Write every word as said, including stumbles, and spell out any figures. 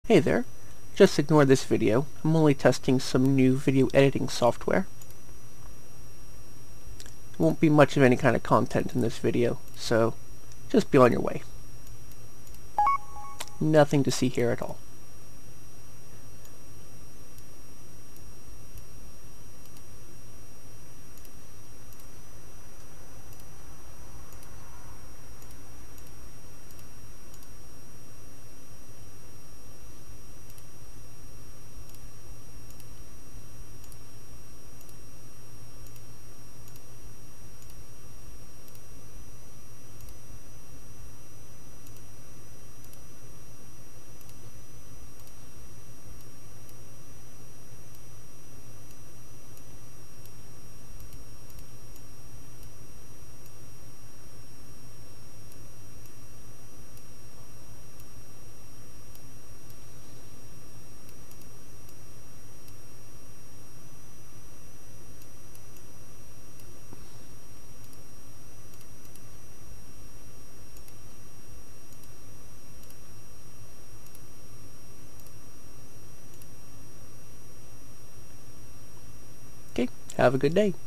Hey there, just ignore this video. I'm only testing some new video editing software. Won't be much of any kind of content in this video, so just be on your way. Nothing to see here at all. Okay, have a good day.